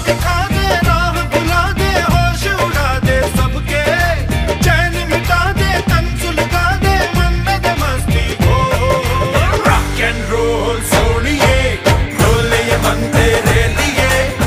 दिखा दे, राह भुला दे, होश उड़ा दे सबके, चैन मिटा दे, तन सुलगा दे, मन में दे मस्ती हो। रॉक एंड रोल सोनिए, ढोल ये बनते